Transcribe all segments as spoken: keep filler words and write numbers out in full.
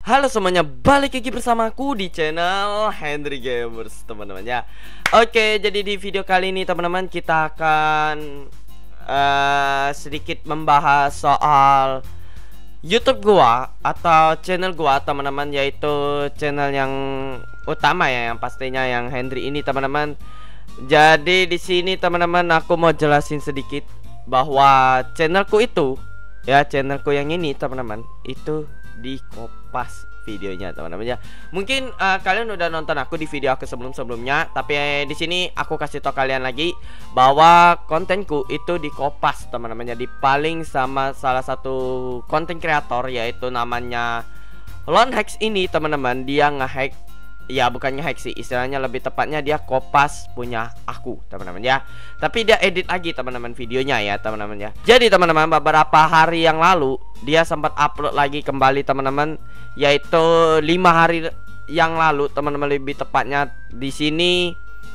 Halo semuanya, balik lagi bersama aku di channel Henry Gamers, teman-teman ya. Oke, jadi di video kali ini teman-teman kita akan uh, sedikit membahas soal YouTube gua atau channel gua, teman-teman, yaitu channel yang utama ya, yang pastinya yang Henry ini, teman-teman. Jadi di sini teman-teman aku mau jelasin sedikit bahwa channelku itu ya, channelku yang ini teman-teman, itu di kopas videonya, teman-teman ya. Mungkin uh, kalian udah nonton aku di video aku sebelum-sebelumnya, tapi eh, di sini aku kasih tau kalian lagi bahwa kontenku itu di kopas, teman-teman ya, dipaling sama salah satu konten kreator, yaitu namanya Lonhex ini, teman-teman. Dia ngehack, ya bukan ngehack sih, istilahnya lebih tepatnya dia kopas punya aku, teman-teman ya. Tapi dia edit lagi, teman-teman, videonya ya, teman-teman ya. Jadi teman-teman, beberapa hari yang lalu dia sempat upload lagi kembali, teman-teman, yaitu lima hari yang lalu, teman-teman, lebih tepatnya. Di sini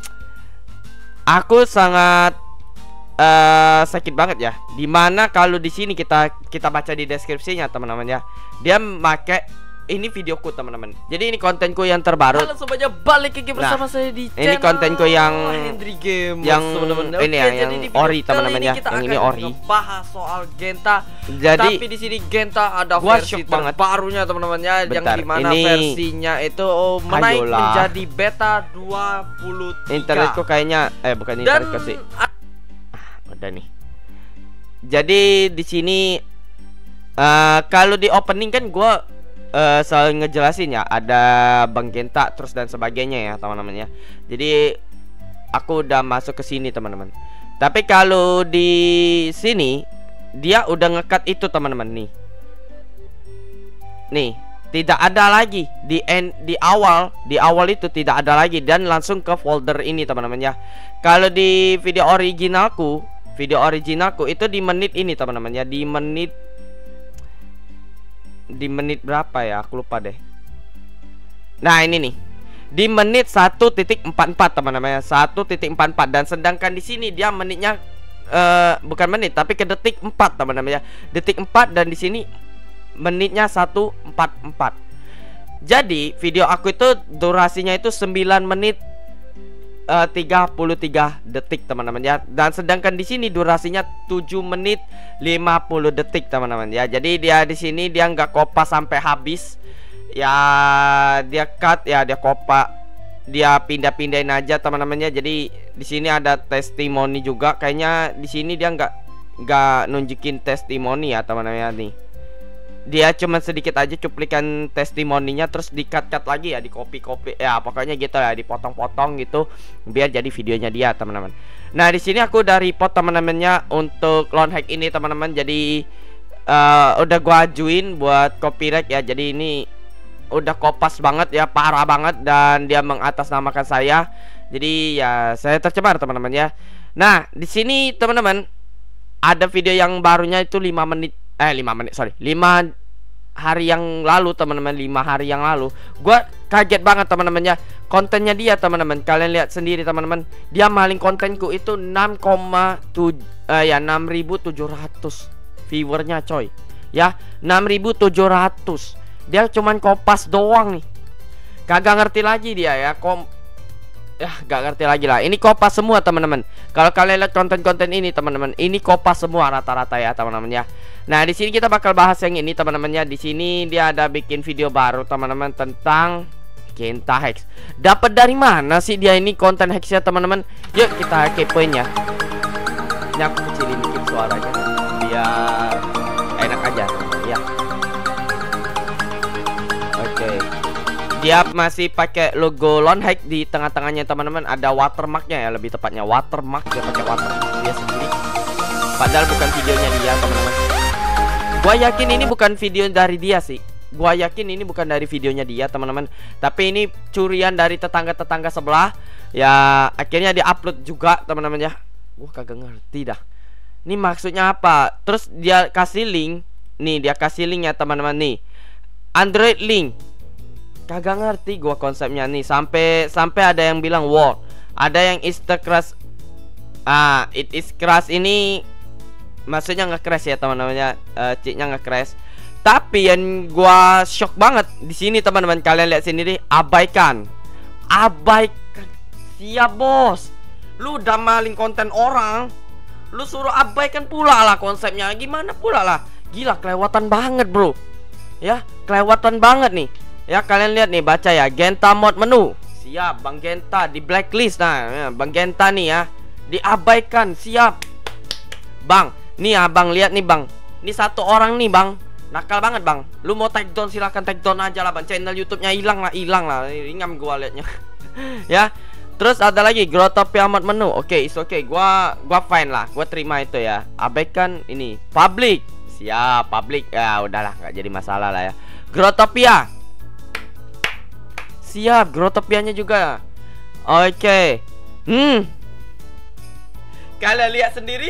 aku sangat uh, sakit banget ya. Dimana kalau di sini kita kita baca di deskripsinya, teman-teman ya, dia pakai ini videoku, teman-teman. Jadi ini kontenku yang terbaru. Halo semuanya, balik lagi bersama nah, saya di ini kontenku yang Henry Gamers, yang teman-teman. ini ya, yang ori, teman-teman ya. Yang ini ori. Bahas soal Genta. Jadi tapi di sini Genta ada gua versi shock banget. terbarunya, teman-teman ya, yang Bentar, dimana ini versinya itu oh, menaik Ayolah. menjadi beta dua puluh tiga. Internetku kayaknya eh bukan Dan internetku sih. Ah, udah nih. Jadi di sini uh, kalau di opening kan gua Uh, selalu ngejelasin ya, ada Bang Genta terus dan sebagainya ya, teman-teman ya. Jadi aku udah masuk ke sini, teman-teman. Tapi kalau di sini dia udah ngekat itu, teman-teman, nih. Nih, tidak ada lagi di end, di awal, di awal itu tidak ada lagi dan langsung ke folder ini, teman-teman ya. Kalau di video originalku, video originalku itu di menit ini, teman-teman ya, di menit di menit berapa ya, aku lupa deh. Nah ini nih, di menit satu titik empat puluh empat, teman-teman, satu titik empat puluh empat. Dan sedangkan di sini dia menitnya uh, bukan menit tapi ke detik empat, teman-teman ya, detik empat. Dan di sini menitnya seratus empat puluh empat. Jadi video aku itu durasinya itu sembilan menit uh, tiga puluh tiga detik, teman-teman ya. Dan sedangkan di sini durasinya tujuh menit lima puluh detik, teman-teman ya. Jadi dia di sini dia nggak kopas sampai habis. Ya dia cut ya, dia kopa, dia pindah-pindahin aja, teman-teman ya. Jadi di sini ada testimoni juga. Kayaknya di sini dia nggak nggak nunjukin testimoni ya, teman-teman ya, nih. Dia cuma sedikit aja cuplikan testimoninya, terus di-cut-cut lagi ya, di copy-copy ya, pokoknya gitu ya, dipotong-potong gitu biar jadi videonya dia, teman-teman. Nah di sini aku udah report, teman-temannya, untuk Lonhex ini, teman-teman. Jadi uh, udah gua ajuin buat copyright ya. Jadi ini udah kopas banget ya, parah banget, dan dia mengatasnamakan saya. Jadi ya saya tercemar, teman-teman ya. Nah di sini, teman-teman, ada video yang barunya itu lima menit eh lima menit sorry lima hari yang lalu, teman-teman. Lima hari yang lalu gua kaget banget, teman-teman ya, kontennya dia, teman-teman. Kalian lihat sendiri, teman-teman, dia maling kontenku itu enam koma tujuh eh, ya enam ribu tujuh ratus viewernya, coy ya, enam ribu tujuh ratus. Dia cuman kopas doang nih, kagak ngerti lagi dia ya, kom ya gak ngerti lagi lah. Ini kopas semua, teman-teman. Kalau kalian lihat konten-konten ini, teman-teman, ini kopas semua rata-rata ya, teman-teman ya. Nah di sini kita bakal bahas yang ini, teman-teman ya. Di sini dia ada bikin video baru, teman-teman, tentang Genta Hex. Dapat dari mana sih dia ini konten hexnya, teman-teman? Yuk kita kepoin ya. Ini aku kecilin dikit suaranya biar enak aja ya. Oke, dia masih pakai logo Lonhex di tengah-tengahnya, teman-teman. Ada watermarknya ya, lebih tepatnya watermark. Dia pakai watermark dia sendiri, padahal bukan videonya dia, teman-teman. Gua yakin ini bukan video dari dia sih. Gua yakin ini bukan dari videonya dia, teman-teman. Tapi ini curian dari tetangga-tetangga sebelah. Ya akhirnya di-upload juga, teman-teman ya. Gua kagak ngerti dah. Ini maksudnya apa? Terus dia kasih link. Nih dia kasih link ya, teman-teman, nih, Android link. Kagak ngerti gua konsepnya nih. Sampai sampai ada yang bilang wow, ada yang is the crash. Ah, it is crash ini maksudnya nge-crash ya, teman-teman ya. Uh, cheatnya nge-crash. Tapi yang gua shock banget di sini teman-teman, kalian lihat sendiri, abaikan. Abaikan. Siap, Bos. Lu udah maling konten orang, lu suruh abaikan pula lah konsepnya. Gimana pula lah. Gila, kelewatan banget, Bro. Ya, kelewatan banget nih. Ya, kalian lihat nih, baca ya, Genta mod menu. Siap, Bang Genta di blacklist. Nah, ya, Bang Genta nih ya, diabaikan. Siap. Bang, nih abang lihat nih, Bang. Ini satu orang nih, Bang. Nakal banget, Bang. Lu mau take down silahkan take down aja lah, Bang. Channel YouTube-nya hilang lah, hilang lah. Ingam gua liatnya. Ya. Terus ada lagi Growtopia mod menu. Oke, okay, it's okay. Gua gua fine lah. Gua terima itu ya. Abaikan ini. Public. Siap, public. Ya, udahlah, nggak jadi masalah lah ya. Growtopia. Siap, Growtopianya juga. Oke. Okay. Hmm. Kalian lihat sendiri.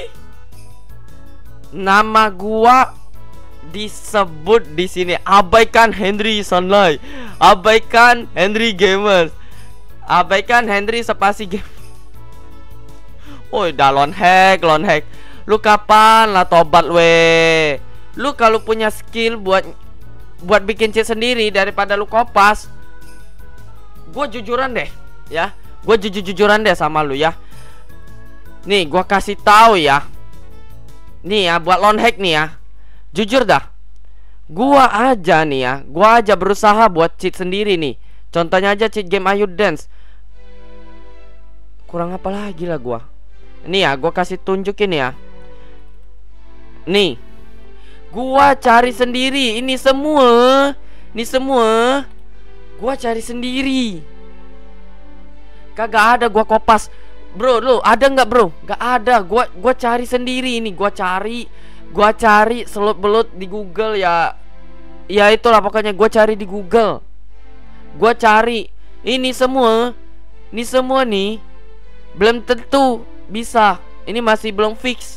Nama gua disebut di sini. Abaikan Henry Sunlight, abaikan Henry Gamers, abaikan Henry spasi game. Woi, dah lon hack, lon hack. Lu kapan lah tobat we? Lu kalau punya skill buat buat bikin cheat sendiri daripada lu kopas. Gue jujuran deh, ya. Gue jujur-jujuran deh sama lu ya. Nih, gua kasih tahu ya. Nih ya, buat lon hack nih ya. Jujur dah, gua aja nih ya, gua aja berusaha buat cheat sendiri nih. Contohnya aja cheat game Ayu Dance. Kurang apa lagi lah gua. Nih ya, gua kasih tunjukin ya. Nih, gua cari sendiri. Ini semua, ini semua gua cari sendiri. Kagak ada gua kopas. Bro, lu ada nggak, bro? Gak ada. Gua gua cari sendiri ini. Gua cari. Gua cari selut-belut di Google ya. Ya itulah pokoknya, gua cari di Google. Gua cari. Ini semua. Ini semua nih belum tentu bisa. Ini masih belum fix.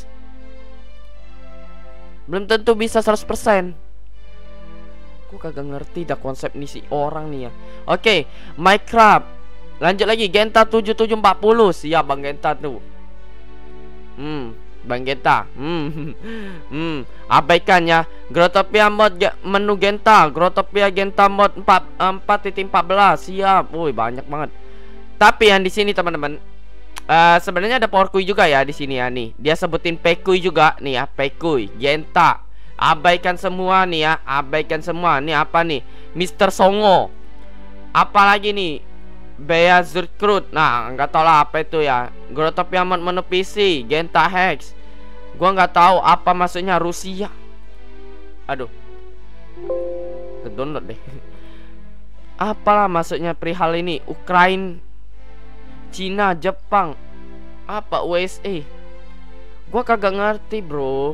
Belum tentu bisa seratus persen. Gua kagak ngerti dah konsep nih si orang nih ya. Oke, Minecraft. Lanjut lagi, Genta tujuh tujuh empat nol. Siap, Bang Genta tuh. Hmm Bang Genta, hmm, hmm, abaikan ya. Growtopia mod menu Genta, Growtopia Genta mod empat titik empat belas. Siap, woi banyak banget. Tapi yang di sini teman-teman, uh, sebenarnya ada power kui juga ya di sini ya nih. Dia sebutin pekui juga nih ya, pekui Genta. Abaikan semua nih ya, abaikan semua. Nih apa nih? Mister Songo. Apalagi nih? Bea Zurkrut. Nah, nggak tau lah apa itu ya. Growtopia mod menu P C, Genta Hex. Gua nggak tahu apa maksudnya Rusia. Aduh, ke-download deh. Apalah maksudnya perihal ini? Ukraina, Cina, Jepang, apa U S A? Gua kagak ngerti, bro.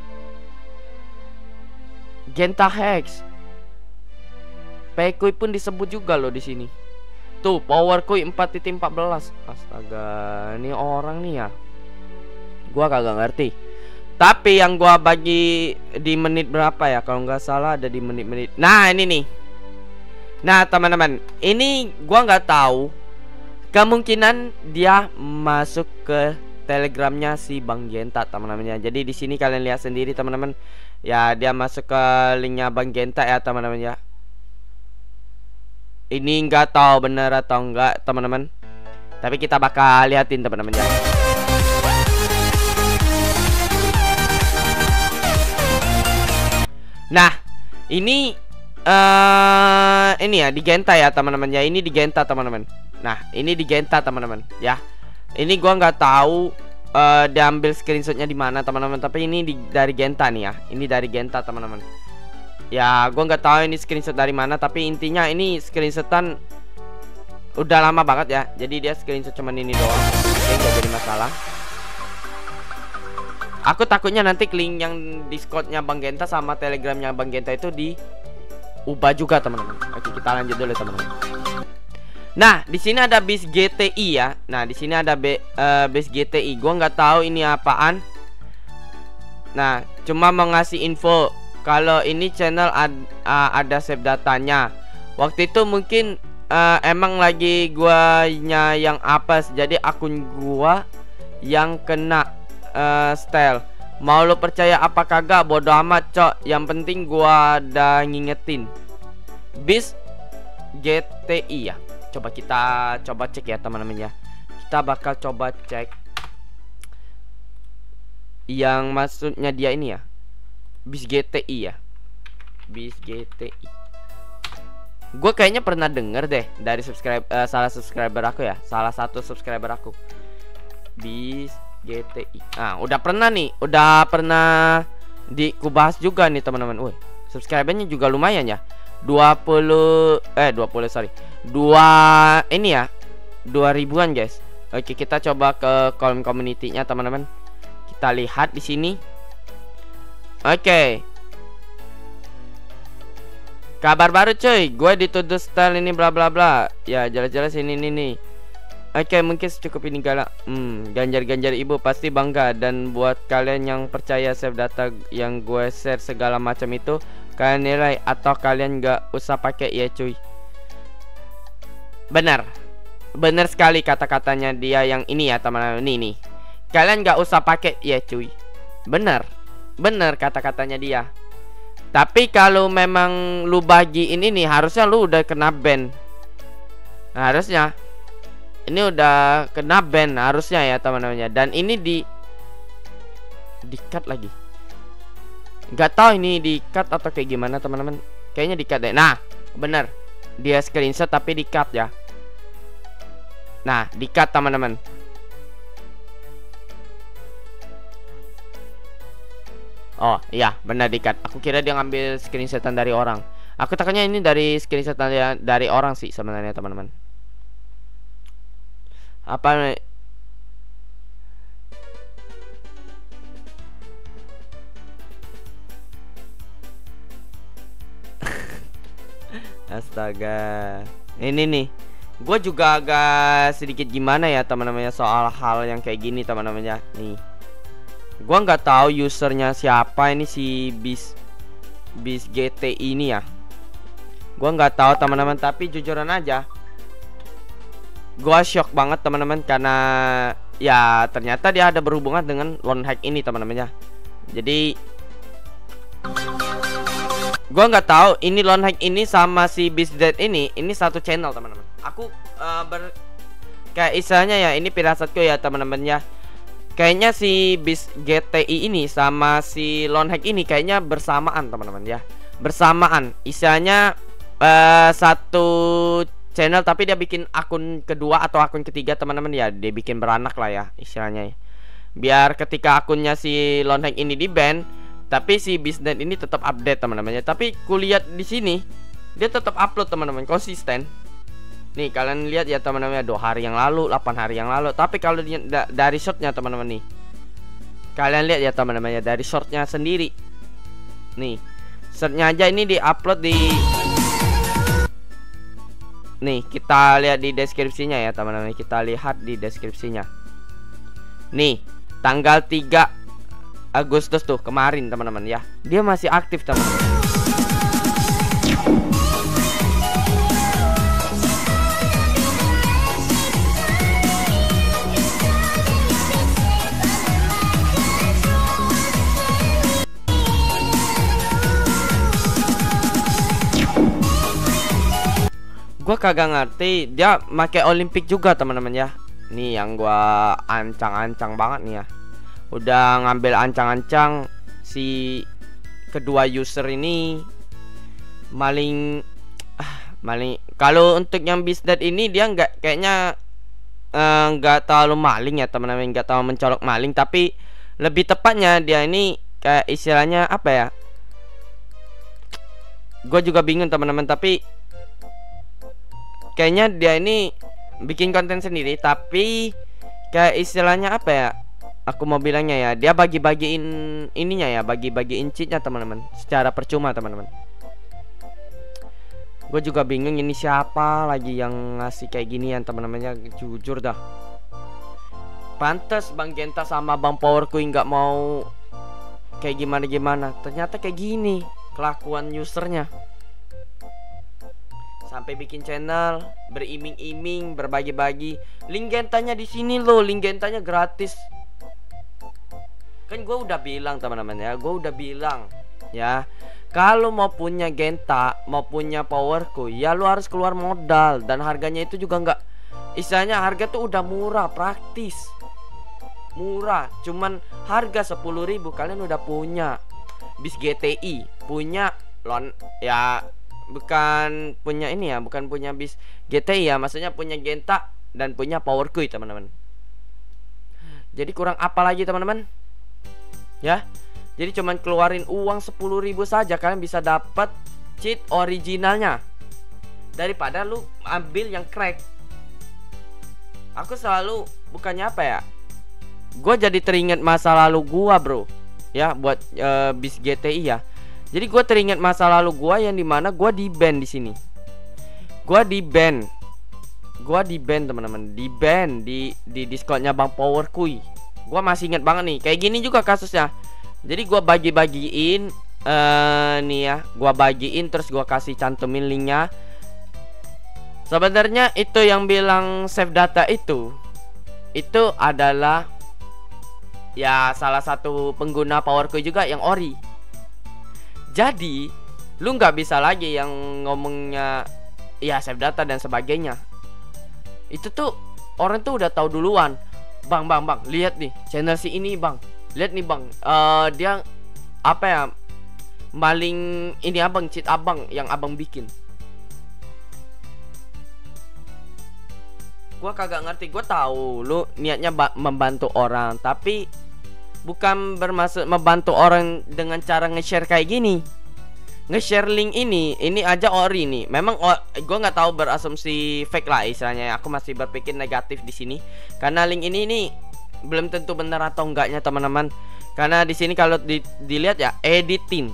Genta Hex, Pekui pun disebut juga loh di sini. Tuh, power kui empat titik empat belas. Astaga, ini orang nih ya. Gua kagak ngerti. Tapi yang gua bagi di menit berapa ya? Kalau nggak salah ada di menit-menit. Nah, ini nih. Nah, teman-teman, ini gua nggak tahu. Kemungkinan dia masuk ke Telegramnya si Bang Genta, teman-teman ya. Jadi di sini kalian lihat sendiri, teman-teman. Ya, dia masuk ke linknya Bang Genta ya, teman-teman ya. Ini nggak tahu bener atau enggak, teman-teman. Tapi kita bakal liatin, teman-teman ya. Nah, ini uh, ini ya di Genta ya, teman-teman ya. Ini di Genta, teman-teman. Nah, ini di Genta, teman-teman ya. Ini gua nggak tahu uh, diambil screenshotnya di mana, teman-teman. Tapi ini di, dari Genta nih ya. Ini dari Genta, teman-teman. Ya, gua nggak tahu ini screenshot dari mana. Tapi intinya ini screenshotan udah lama banget ya. Jadi dia screenshot cuman ini doang. Oke, nggak jadi masalah. Aku takutnya nanti link yang Discordnya Bang Genta sama Telegramnya Bang Genta itu diubah juga, teman-teman. Oke, kita lanjut dulu, teman-teman. Nah, di sini ada base G T I ya. Nah, di sini ada be, uh, base G T I. Gua nggak tahu ini apaan. Nah, cuma mau ngasih info kalau ini channel ad, uh, ada save datanya. Waktu itu mungkin uh, emang lagi guanya yang apes, jadi akun gua yang kena uh, style. Mau lu percaya apa kagak bodo amat cok. Yang penting gua udah ngingetin. Bis G T I ya. Coba kita coba cek ya teman-teman ya. Kita bakal coba cek yang maksudnya dia ini ya. Bis G T I ya. Bis G T I. Gue kayaknya pernah denger deh dari subscribe uh, salah subscriber aku ya. Salah satu subscriber aku. Bis G T I. Ah, udah pernah nih. Udah pernah dikubahas juga nih teman-teman. Woi, subscribernya juga lumayan ya. dua puluh eh dua puluh sorry. Dua ini ya. Dua ribuan guys. Oke, kita coba ke kolom community-nya teman-teman. Kita lihat di sini. Oke. Kabar baru cuy. Gue dituduh style ini bla bla bla. Ya jelas-jelas ini nih nih. Oke, mungkin cukup ini galak. Hmm, ganjar-ganjar ibu pasti bangga. Dan buat kalian yang percaya save data yang gue share segala macam itu, kalian nilai atau kalian gak usah pakai ya cuy. Benar. Benar sekali kata-katanya dia yang ini ya teman-teman. Ini nih. Kalian gak usah pakai ya cuy. Benar. Benar kata-katanya dia. Tapi kalau memang lu bagiin ini harusnya lu udah kena ban. Nah, harusnya ini udah kena ban harusnya ya teman-teman. Dan ini di di cut lagi. Gak tahu ini di cut atau kayak gimana teman-teman. Kayaknya di cut deh. Nah, bener. Dia screenshot tapi di cut ya. Nah, di cut teman-teman. Oh iya benar di cut. Aku kira dia ngambil screenshotan dari orang. Aku takutnya ini dari screenshotan dari, dari orang sih sebenarnya teman-teman. Apa Astaga. Ini nih. Gue juga agak sedikit gimana ya teman-teman soal hal yang kayak gini teman-teman ya. Nih. Gua nggak tahu usernya siapa ini si bis bis G T I ini ya. Gua nggak tahu teman-teman, tapi jujuran aja gua shock banget teman-teman karena ya ternyata dia ada berhubungan dengan lone hack ini teman-teman ya. Jadi gua nggak tahu ini lone hack ini sama si bis dead ini ini satu channel teman-teman. Aku uh, ber kayak istilahnya ya ini pirasatku ya teman-teman ya. Kayaknya si bis G T I ini sama si lone hack ini kayaknya bersamaan teman-teman ya. Bersamaan. Istilahnya uh, satu channel tapi dia bikin akun kedua atau akun ketiga teman-teman ya. Dia bikin beranak lah ya istilahnya ya. Biar ketika akunnya si lone hack ini di ban, tapi si bisnet ini tetap update teman-teman ya. Tapi kulihat di sini dia tetap upload teman-teman, konsisten. Nih kalian lihat ya teman-teman, dua hari yang lalu, delapan hari yang lalu. Tapi kalau di, da, dari shortnya teman-teman nih, kalian lihat ya teman-teman ya, dari shortnya sendiri. Nih shortnya aja ini di-upload di nih, kita lihat di deskripsinya ya teman-teman. Kita lihat di deskripsinya. Nih tanggal tiga Agustus tuh kemarin teman-teman ya. Dia masih aktif teman-teman. Gua kagak ngerti dia make Olimpik juga teman-teman ya. Nih yang gua ancang-ancang banget nih ya. Udah ngambil ancang-ancang si kedua user ini maling ah, maling. Kalau untuk yang bisnet ini dia nggak kayaknya nggak uh, terlalu maling ya teman-teman, nggak terlalu mencolok maling, tapi lebih tepatnya dia ini kayak istilahnya apa ya? Gue juga bingung teman-teman, tapi kayaknya dia ini bikin konten sendiri, tapi kayak istilahnya apa ya? Aku mau bilangnya ya, dia bagi-bagiin ininya ya, bagi-bagiin cheatnya teman-teman, secara percuma teman-teman. Gue juga bingung ini siapa lagi yang ngasih kayak ginian teman-temannya, jujur dah. Pantes Bang Genta sama Bang Power Queen nggak mau kayak gimana-gimana. Ternyata kayak gini kelakuan usernya. Sampai bikin channel, beriming-iming, berbagi-bagi. Link Gentanya di sini loh, link Gentanya gratis. Kan gue udah bilang teman-teman ya, gue udah bilang ya, kalau mau punya Genta, mau punya Powerku, ya lu harus keluar modal. Dan harganya itu juga nggak, istilahnya harga tuh udah murah, praktis. Murah, cuman harga sepuluh ribu kalian udah punya bis G T I, punya lon ya, bukan punya ini ya, bukan punya bis G T I ya, maksudnya punya Genta dan punya Powerku teman-teman. Jadi kurang apa lagi teman-teman? Ya. Jadi cuman keluarin uang sepuluh ribu saja kalian bisa dapat cheat originalnya. Daripada lu ambil yang crack. Aku selalu, bukannya apa ya, gue jadi teringat masa lalu gua bro. Ya buat uh, bis G T I ya. Jadi gue teringat masa lalu gua yang dimana gua di ban di sini. Gua di ban. Gua di ban teman-teman. Di ban di di Discordnya Bang Powerkuy. Gua masih ingat banget nih. Kayak gini juga kasusnya. Jadi gua bagi-bagiin uh, nih ya, gua bagiin terus gua kasih cantumin linknya. Sebenarnya itu yang bilang save data itu, itu adalah ya salah satu pengguna Powerkuy juga yang ori. Jadi lu nggak bisa lagi yang ngomongnya ya save data dan sebagainya. Itu tuh orang tuh udah tahu duluan. Bang, bang, bang, lihat nih channel si ini bang. Lihat nih bang, uh, dia apa ya, maling ini abang, cheat abang yang abang bikin. Gua kagak ngerti. Gua tahu lu niatnya membantu orang, tapi bukan bermaksud membantu orang dengan cara nge-share kayak gini. Nge-share link ini, ini aja ori nih. Memang oh, gue nggak tahu, berasumsi fake lah istilahnya. Aku masih berpikir negatif di sini karena link ini nih belum tentu benar atau enggaknya teman-teman. Karena di sini kalau di, dilihat ya editing.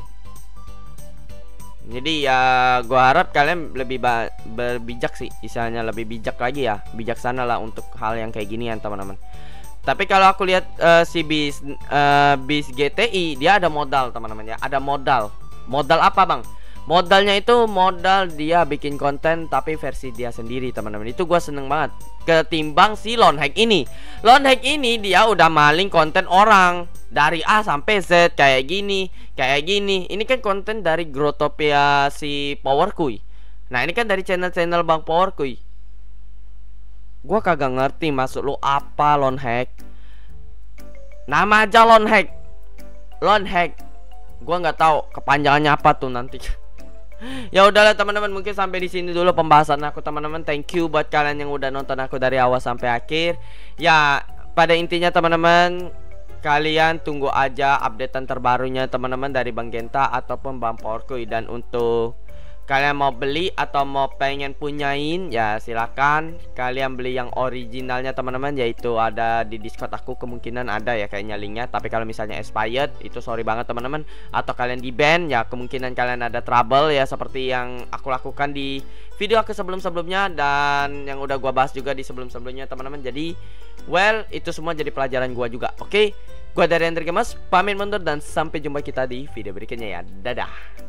Jadi ya gua harap kalian lebih berbijak sih, istilahnya lebih bijak lagi ya, bijaksana lah untuk hal yang kayak gini ya teman-teman. Tapi kalau aku lihat uh, si bis uh, bis G T I dia ada modal teman-teman ya, ada modal. Modal apa bang? Modalnya itu modal dia bikin konten tapi versi dia sendiri teman-teman. Itu gue seneng banget. Ketimbang si Lonhack ini. Lonhack ini dia udah maling konten orang dari A sampai Z kayak gini, kayak gini. Ini kan konten dari Growtopia si Powerkuy. Nah ini kan dari channel-channel Bang Powerkuy. Gue kagak ngerti maksud lu apa Lonhack. Nama aja Lonhack. Lonhack. Gue nggak tahu kepanjangannya apa tuh nanti. Ya udahlah teman-teman, mungkin sampai di sini dulu pembahasan aku teman-teman. Thank you buat kalian yang udah nonton aku dari awal sampai akhir. Ya pada intinya teman-teman, kalian tunggu aja updatean terbarunya teman-teman dari Bang Genta ataupun Bang Powerkuy. Dan untuk kalian mau beli atau mau pengen punyain, ya silakan kalian beli yang originalnya teman-teman, yaitu ada di Discord aku, kemungkinan ada ya kayaknya linknya. Tapi kalau misalnya expired itu sorry banget teman-teman, atau kalian di ban ya kemungkinan kalian ada trouble ya, seperti yang aku lakukan di video aku sebelum-sebelumnya dan yang udah gua bahas juga di sebelum-sebelumnya teman-teman. Jadi well itu semua jadi pelajaran gua juga. Oke, gua dari Hendrik Mas pamit mundur dan sampai jumpa kita di video berikutnya ya. Dadah.